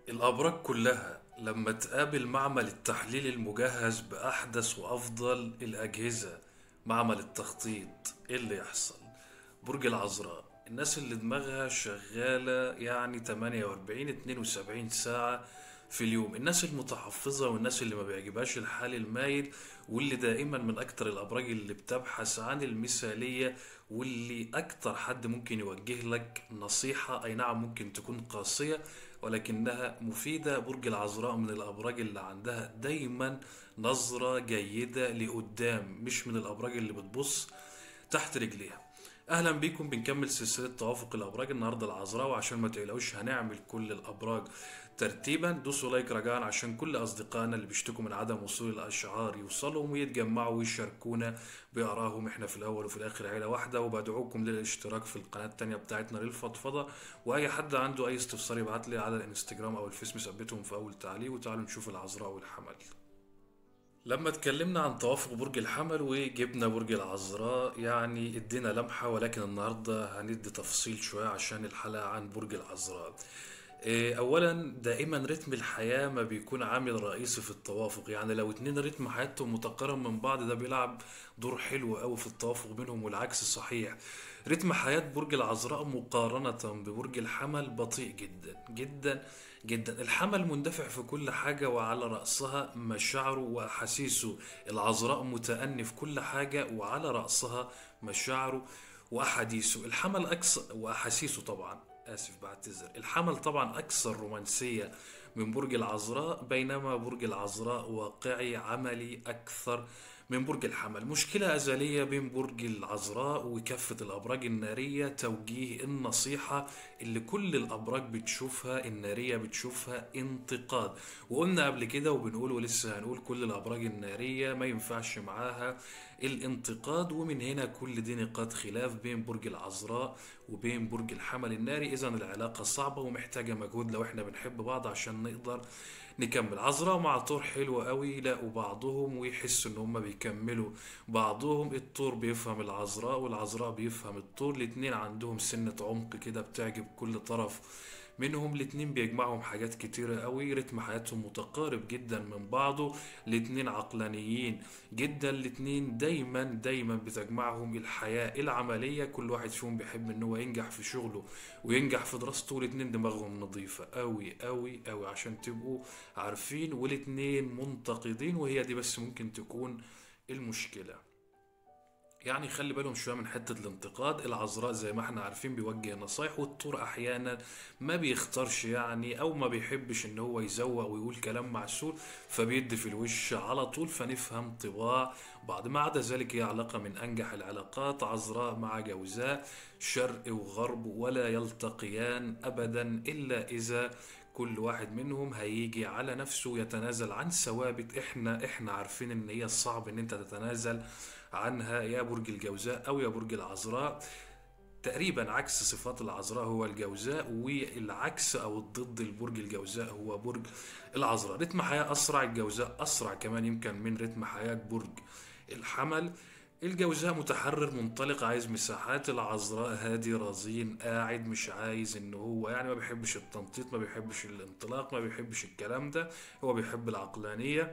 الأبراج كلها لما تقابل معمل التحليل المجهز بأحدث وأفضل الأجهزة، معمل التخطيط، إيه اللي يحصل؟ برج العذراء، الناس اللي دماغها شغالة يعني 48 72 ساعة في اليوم، الناس المتحفظة والناس اللي ما بيعجبهاش الحال المايل، واللي دائما من أكتر الأبراج اللي بتبحث عن المثالية، واللي أكتر حد ممكن يوجه لك نصيحة أي نعم ممكن تكون قاسية ولكنها مفيدة. برج العذراء من الأبراج اللي عندها دايما نظرة جيدة لقدام، مش من الأبراج اللي بتبص تحت رجليها. اهلا بيكم، بنكمل سلسله توافق الابراج. النهارده العذراء، وعشان ما تقلقوش هنعمل كل الابراج ترتيبا. دوسوا لايك رجاء عشان كل اصدقائنا اللي بيشتكوا من عدم وصول الاشعار يوصلهم ويتجمعوا ويشاركونا بارائهم. احنا في الاول وفي الاخر عيله واحده، وبدعوكم للاشتراك في القناه التانيه بتاعتنا للفضفضه. واي حد عنده اي استفسار يبعت لي على الانستجرام او الفيس، مثبتهم في اول تعليق. وتعالوا نشوف العذراء والحمل. لما اتكلمنا عن توافق برج الحمل وجبنا برج العذراء يعني ادينا لمحة، ولكن النهاردة هندي تفصيل شوية عشان الحلقة عن برج العذراء. اولا دائما رتم الحياة ما بيكون عامل رئيسي في التوافق، يعني لو اتنين رتم حياتهم متقارب من بعض ده بيلعب دور حلو قوي في التوافق بينهم، والعكس صحيح. رتم حياة برج العذراء مقارنة ببرج الحمل بطيء جدا جدا جدا. الحمل مندفع في كل حاجة وعلى رأسها مشاعره وأحاسيسه، العذراء متأني في كل حاجة وعلى رأسها مشاعره وأحاديثه. الحمل أكثر وأحاسيسه طبعا، آسف بعتذر، الحمل طبعا أكثر رومانسية من برج العذراء، بينما برج العذراء واقعي عملي أكثر من برج الحمل. مشكلة أزلية بين برج العذراء وكافة الأبراج النارية، توجيه النصيحة اللي كل الأبراج بتشوفها النارية بتشوفها انتقاد. وقلنا قبل كده وبنقول ولسه هنقول كل الأبراج النارية ما ينفعش معاها الانتقاد، ومن هنا كل دي نقاط خلاف بين برج العذراء وبين برج الحمل الناري. إذا العلاقة صعبة ومحتاجة مجهود لو احنا بنحب بعض عشان نقدر نكمل. عذراء مع طور حلو قوي، يلاقوا بعضهم ويحسوا ان هما بيكملوا بعضهم. الطور بيفهم العذراء والعذراء بيفهم الطور، الاتنين عندهم سنة عمق كده بتعجب كل طرف منهم. الاتنين بيجمعهم حاجات كتيرة قوي، رتم حياتهم متقارب جدا من بعضه. الاتنين عقلانيين جدا، الاتنين دايما دايما بتجمعهم الحياة العملية. كل واحد فيهم بيحب ان هو ينجح في شغله وينجح في دراسته، والاتنين دماغهم نظيفة قوي قوي قوي عشان تبقوا عارفين. والاتنين منتقدين، وهي دي بس ممكن تكون المشكلة. يعني خلي بالهم شوية من حتة الانتقاد. العذراء زي ما احنا عارفين بيوجه نصايح، والطور احيانا ما بيختارش يعني او ما بيحبش ان هو يزوق ويقول كلام معسول، فبيدي في الوش على طول، فنفهم طباع بعض. ما عدا ذلك هي علاقة من انجح العلاقات. عذراء مع جوزاء، شرق وغرب ولا يلتقيان ابدا الا اذا كل واحد منهم هيجي على نفسه يتنازل عن ثوابت احنا عارفين ان هي صعب ان انت تتنازل عنها يا برج الجوزاء او يا برج العذراء. تقريبا عكس صفات العذراء هو الجوزاء، والعكس او الضد البرج الجوزاء هو برج العذراء. رتم حياة اسرع، الجوزاء اسرع كمان يمكن من رتم حياة برج الحمل. الجوزاء متحرر منطلق عايز مساحات، العذراء هادي رزين قاعد مش عايز ان هو يعني ما بيحبش التنطيط، ما بيحبش الانطلاق، ما بيحبش الكلام ده، هو بيحب العقلانية.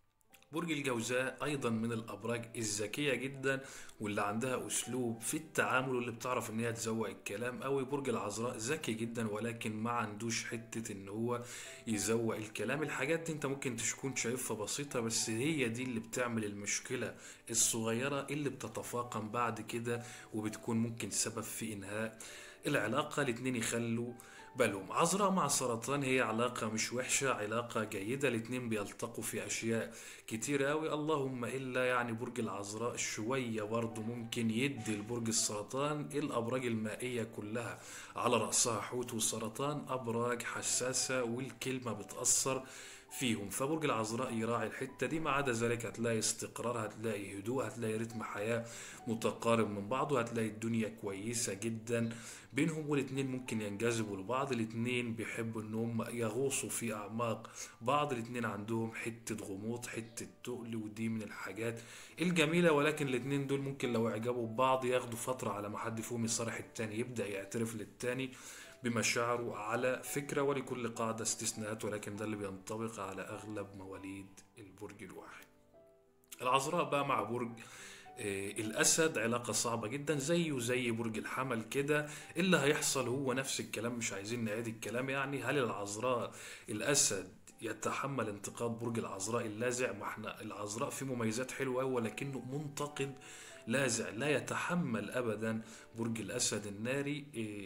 برج الجوزاء ايضا من الابراج الذكيه جدا واللي عندها اسلوب في التعامل واللي بتعرف ان هي تزوق الكلام قوي. برج العذراء ذكي جدا ولكن ما عندوش حته ان هو يزوق الكلام. الحاجات دي انت ممكن تكون شايفها بسيطه، بس هي دي اللي بتعمل المشكله الصغيره اللي بتتفاقم بعد كده وبتكون ممكن سبب في انهاء العلاقه. الاتنين يخلوا بالهم. عذراء مع سرطان هي علاقة مش وحشة، علاقة جيدة، الاتنين بيلتقوا في أشياء كتير قوي. اللهم إلا يعني برج العذراء شوية برضه ممكن يدي البرج السرطان. الأبراج المائية كلها على رأسها حوت وسرطان أبراج حساسة والكلمة بتأثر فيهم، فبرج العذراء يراعي الحتة دي. ما عدا ذلك هتلاقي استقرار، هتلاقي هدوء، هتلاقي رتم حياة متقارب من بعضه، هتلاقي الدنيا كويسة جدا بينهم. والاتنين ممكن ينجذبوا لبعض، الاتنين بيحبوا انهم يغوصوا في اعماق بعض، الاتنين عندهم حتة غموض حتة تقل، ودي من الحاجات الجميلة. ولكن الاتنين دول ممكن لو اعجبوا ببعض ياخدوا فترة على ما حد فيهم يصارح التاني، يبدأ يعترف للتاني بمشاعره على فكرة، ولكل قاعدة استثناءات، ولكن ده اللي بينطبق على أغلب مواليد البرج الواحد. العذراء بقى مع برج الأسد علاقة صعبة جدا، زيه زي برج الحمل كده. اللي هيحصل هو نفس الكلام، مش عايزين نعيد الكلام. يعني هل العذراء الأسد يتحمل انتقاد برج العذراء اللاذع؟ ما احنا العذراء فيه مميزات حلوة أوي، ولكنه منتقد لاذع، لا يتحمل أبدا برج الأسد الناري.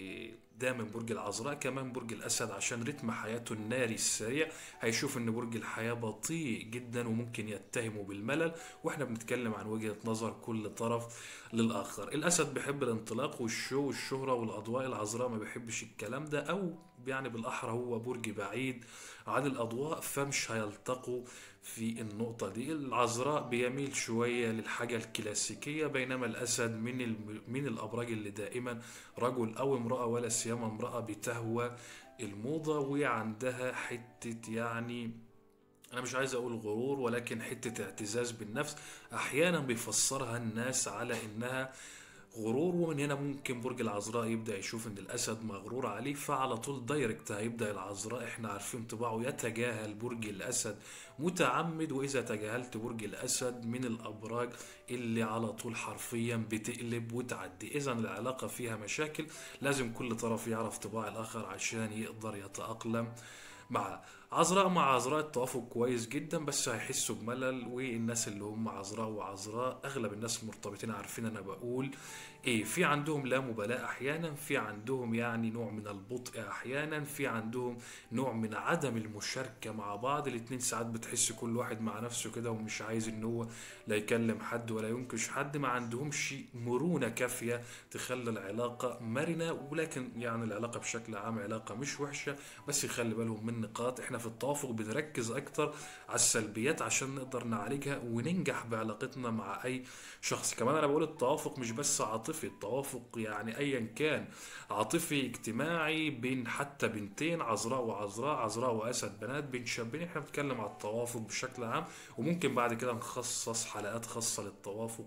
ده من برج العذراء. كمان برج الأسد عشان رتم حياته الناري السريع، هيشوف إن برج الحياة بطيء جدا وممكن يتهمه بالملل، واحنا بنتكلم عن وجهة نظر كل طرف للآخر. الأسد بيحب الانطلاق والشو والشهرة والأضواء، العذراء ما بيحبش الكلام ده، أو يعني بالأحرى هو برج بعيد عن الأضواء، فمش هيلتقوا في النقطة دي. العذراء بيميل شوية للحاجة الكلاسيكية، بينما الأسد من الأبراج اللي دائما رجل أو امرأة، ولا سيما امرأة، بتهوى الموضة وعندها حتة يعني، أنا مش عايز أقول غرور، ولكن حتة اعتزاز بالنفس. أحيانا بيفسرها الناس على إنها غرور، ومن هنا ممكن برج العذراء يبدأ يشوف ان الاسد مغرور عليه، فعلى طول دايركت هيبدأ العذراء، احنا عارفين طباعه، يتجاهل برج الاسد متعمد. واذا تجاهلت برج الاسد من الابراج اللي على طول حرفيا بتقلب وتعدي. اذا العلاقة فيها مشاكل، لازم كل طرف يعرف طباع الاخر عشان يقدر يتأقلم مع عذراء. مع عذراء التوافق كويس جدا، بس هيحسوا بملل. والناس اللي هم عذراء وعذراء، اغلب الناس المرتبطين عارفين انا بقول ايه. في عندهم لا مبالاة احيانا، في عندهم يعني نوع من البطء احيانا، في عندهم نوع من عدم المشاركة مع بعض. الاتنين ساعات بتحس كل واحد مع نفسه كده، ومش عايز ان هو لا يكلم حد ولا ينكش حد. ما عندهمش مرونة كافية تخلي العلاقة مرنة. ولكن يعني العلاقة بشكل عام علاقة مش وحشة، بس يخلي بالهم من نقاط. احنا في التوافق بنركز اكتر على السلبيات عشان نقدر نعالجها وننجح بعلاقتنا مع اي شخص. كمان انا بقول التوافق مش بس عاطفي، التوافق يعني ايا كان، عاطفي اجتماعي، بين حتى بنتين عذراء وعذراء، عذراء واسد بنات، بين شابين. احنا بنتكلم على التوافق بشكل عام، وممكن بعد كده نخصص حلقات خاصة للتوافق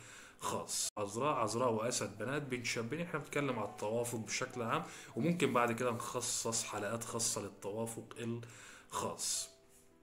خاص. عذراء واسد بنات، بين شابين. احنا بنتكلم على التوافق بشكل عام، وممكن بعد كده نخصص حلقات خاصة للتوافق الخاص.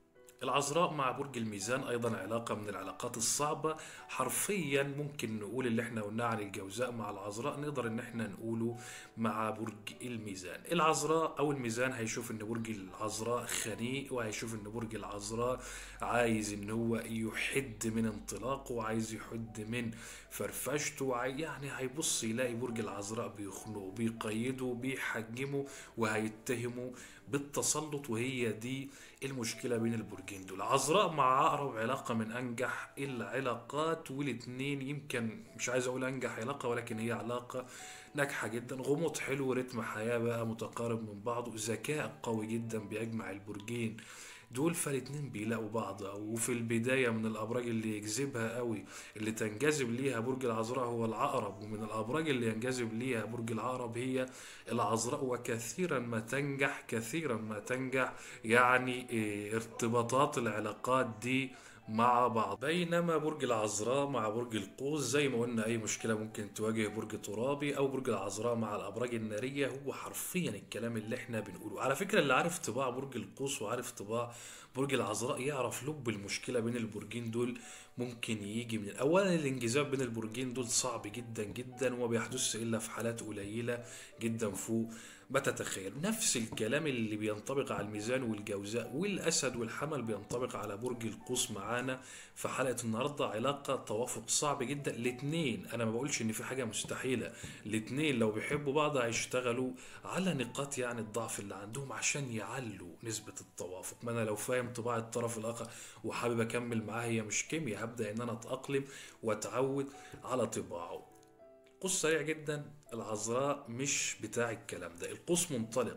العذراء مع برج الميزان أيضا علاقة من العلاقات الصعبة. حرفيا ممكن نقول اللي احنا قلناه عن الجوزاء مع العذراء نقدر ان احنا نقوله مع برج الميزان. العذراء أو الميزان هيشوف ان برج العذراء خنيق، وهيشوف ان برج العذراء عايز ان هو يحد من انطلاقه، وعايز يحد من فرفشته، يعني هيبص يلاقي برج العذراء بيخنقه، بيقيده، بيحجمه، وهيتهمه بالتسلط. وهي دي المشكلة بين البرجين دول. عذراء مع عقرب علاقة من أنجح العلاقات، والاتنين يمكن مش عايز أقول أنجح علاقة، ولكن هي علاقة ناجحة جدا. غموض حلو، رتم حياة بقى متقارب من بعضه، ذكاء قوي جدا بيجمع البرجين دول. فالاتنين بيلاقوا بعض. وفي البداية من الأبراج اللي يجذبها قوي، اللي تنجذب ليها برج العذراء هو العقرب، ومن الأبراج اللي ينجذب ليها برج العقرب هي العذراء. وكثيرا ما تنجح، كثيرا ما تنجح يعني ارتباطات العلاقات دي مع بعض. بينما برج العذراء مع برج القوس، زي ما قلنا اي مشكلة ممكن تواجه برج ترابي او برج العذراء مع الابراج النارية، هو حرفيا الكلام اللي احنا بنقوله. على فكرة اللي عارف طباع برج القوس وعارف طباع برج العذراء يعرف لب المشكلة بين البرجين دول ممكن يجي من. اولا الانجذاب بين البرجين دول صعب جدا جدا، وما بيحدثش الا في حالات قليلة جدا فوق ما تتخيل. نفس الكلام اللي بينطبق على الميزان والجوزاء والاسد والحمل بينطبق على برج القوس معانا في حلقة النهاردة. علاقة توافق صعب جدا. الاتنين انا ما بقولش ان في حاجة مستحيلة، الاتنين لو بيحبوا بعض هيشتغلوا على نقاط يعني الضعف اللي عندهم عشان يعلوا نسبة التوافق. ما انا لو فاهم طباع الطرف الاخر وحابب اكمل معاه، هي مش كيمياء، هبدأ ان انا اتأقلم واتعود على طباعه. قوس سريع جدا، العذراء مش بتاع الكلام ده. القوس منطلق،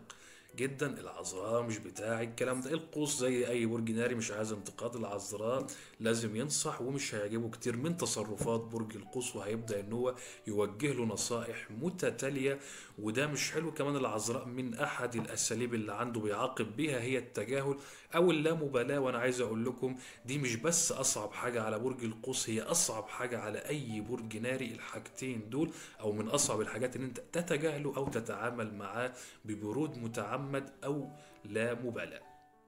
جدا. العذراء مش بتاع الكلام ده. القوس زي اي برج ناري مش عايز انتقاد. العذراء لازم ينصح، ومش هيعجبه كتير من تصرفات برج القوس، وهيبدأ ان هو يوجه له نصائح متتالية، وده مش حلو. كمان العذراء من احد الاساليب اللي عنده بيعاقب بيها هي التجاهل او اللامبالاة. وانا عايز اقول لكم دي مش بس اصعب حاجة على برج القوس، هي اصعب حاجة على اي برج ناري. الحاجتين دول او من اصعب الحاجات ان انت تتجاهله او تتعامل معاه ببرود متعمد او لا مبالاة.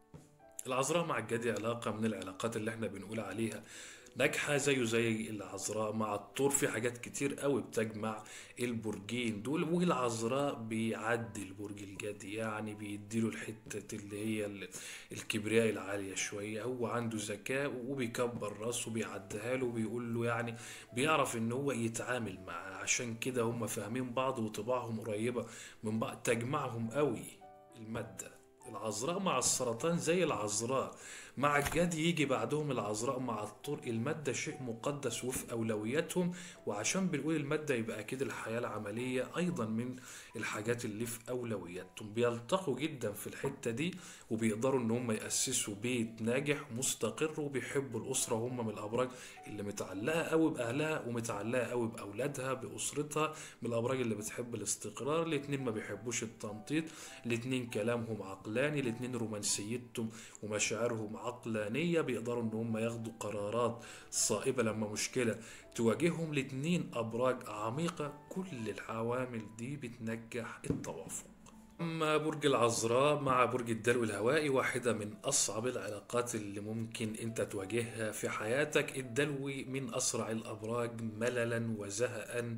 العذراء مع الجدي علاقة من العلاقات اللي احنا بنقول عليها ناجحة، زيه زي العذراء مع الثور. في حاجات كتير قوي بتجمع البرجين دول، والعذراء بيعدي البرج الجدي، يعني بيديله الحتة اللي هي الكبرياء العالية شوية. هو عنده ذكاء وبيكبر راسه وبيعديها له وبيقول له، يعني بيعرف ان هو يتعامل معاه. عشان كده هم فاهمين بعض وطباعهم قريبة من بعض، تجمعهم قوي المادة. العذراء مع السرطان زي العذراء مع الجدي يجي بعدهم العذراء مع الطور. المادة شيء مقدس وفي أولوياتهم، وعشان بنقول المادة يبقى أكيد الحياة العملية أيضا من الحاجات اللي في أولوياتهم. بيلتقوا جدا في الحتة دي، وبيقدروا إن هم يأسسوا بيت ناجح مستقر، وبيحبوا الأسرة. وهم من الأبراج اللي متعلقة قوي بأهلها ومتعلقة قوي بأولادها بأسرتها، من الأبراج اللي بتحب الاستقرار. الاتنين ما بيحبوش التنطيط، الاتنين كلامهم عقلاني، الاتنين رومانسيتهم ومشاعرهم عقلانية. بيقدروا ان هم ياخدوا قرارات صائبة لما مشكلة تواجههم. الاتنين ابراج عميقة، كل العوامل دي بتنجح التوافق. أما برج العذراء مع برج الدلو الهوائي، واحدة من أصعب العلاقات اللي ممكن أنت تواجهها في حياتك. الدلوي من أسرع الأبراج مللا وزهقا،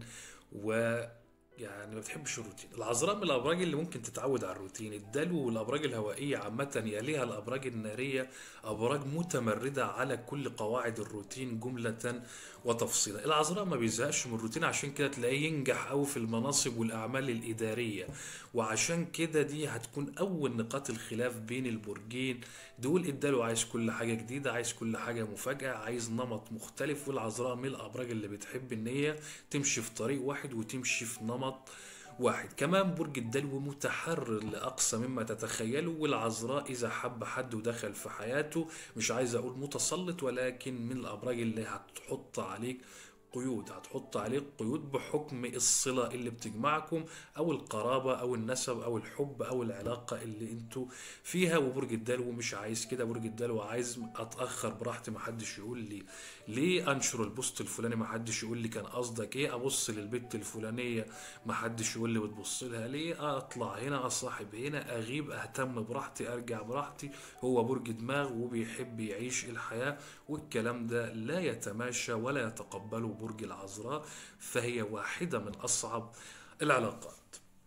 و يعني ما بتحبش الروتين. العذراء من الابراج اللي ممكن تتعود على الروتين. الدلو والابراج الهوائيه عامه يليها الابراج الناريه، ابراج متمرده على كل قواعد الروتين جمله وتفصيلا. العذراء ما بيزهقش من الروتين، عشان كده تلاقيه ينجح قوي في المناصب والاعمال الاداريه. وعشان كده دي هتكون اول نقاط الخلاف بين البرجين دول. الدلو عايز كل حاجه جديده، عايز كل حاجه مفاجاه، عايز نمط مختلف. والعذراء من الابراج اللي بتحب ان هي تمشي في طريق واحد وتمشي في نمط واحد. كمان برج الدلو متحرر لأقصى مما تتخيلوا. والعذراء إذا حب حد ودخل في حياته، مش عايز أقول متسلط، ولكن من الأبراج اللي هتحط عليك قيود، هتحط عليك قيود بحكم الصلة اللي بتجمعكم، أو القرابة أو النسب أو الحب أو العلاقة اللي انتوا فيها. وبرج الدلو مش عايز كده. برج الدلو عايز أتأخر براحتي، محدش يقول لي ليه، أنشر البوست الفلاني محدش يقول لي كان قصدك إيه، أبص للبت الفلانية محدش يقول لي بتبص لها ليه، أطلع هنا أصاحب هنا أغيب أهتم براحتي أرجع براحتي. هو برج دماغ وبيحب يعيش الحياة، والكلام ده لا يتماشى ولا يتقبله برج العذراء. فهي واحدة من أصعب العلاقات.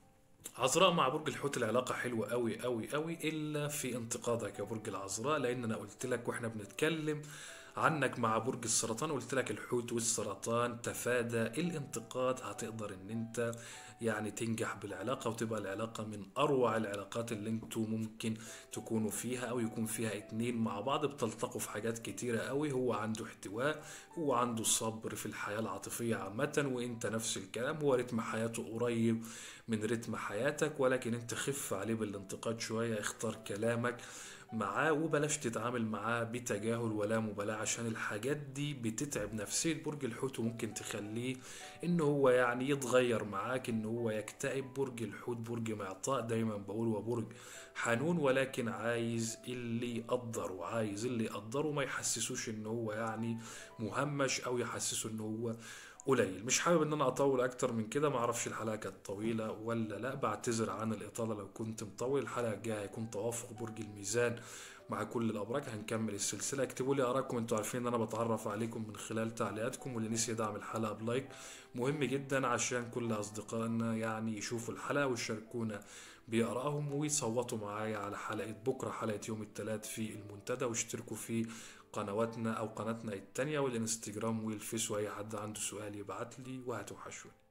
عذراء مع برج الحوت العلاقة حلوة قوي قوي قوي، إلا في انتقادك يا برج العذراء. لأن أنا قلت لك وإحنا بنتكلم عنك مع برج السرطان، قلت لك الحوت والسرطان تفادى الانتقاد. هتقدر ان انت يعني تنجح بالعلاقة، وتبقى العلاقة من اروع العلاقات اللي انتوا ممكن تكونوا فيها، او يكون فيها اتنين مع بعض بتلتقوا في حاجات كتيرة قوي. هو عنده احتواء، هو عنده صبر في الحياة العاطفية عامة، وانت نفس الكلام. هو رتم حياته قريب من رتم حياتك، ولكن انت خف عليه بالانتقاد شوية. اختار كلامك معاه وبلاش تتعامل معاه بتجاهل ولا مبالاة، عشان الحاجات دي بتتعب نفسية برج الحوت، وممكن تخليه ان هو يعني يتغير معاك، ان هو يكتئب. برج الحوت برج معطاء، دايما بقول هو برج حنون، ولكن عايز اللي يقدره، عايز اللي يقدره، ما يحسسوش ان هو يعني مهمش، او يحسسه ان هو قليل. مش حابب ان انا اطول اكتر من كده. معرفش الحلقه كانت طويله ولا لا، بعتذر عن الاطاله لو كنت مطول. الحلقه الجايه هيكون توافق برج الميزان مع كل الابراج. هنكمل السلسله. اكتبوا لي ارائكم، انتوا عارفين ان انا بتعرف عليكم من خلال تعليقاتكم. واللي نسي يدعم الحلقه بلايك مهم جدا، عشان كل اصدقائنا يعني يشوفوا الحلقه ويشاركونا بآرائهم، ويصوتوا معايا على حلقه بكره، حلقه يوم الثلاث في المنتدى. واشتركوا في قنواتنا او قناتنا التانية والانستجرام والفيس، واي حد عنده سؤال يبعت لي. وهتوحشوني.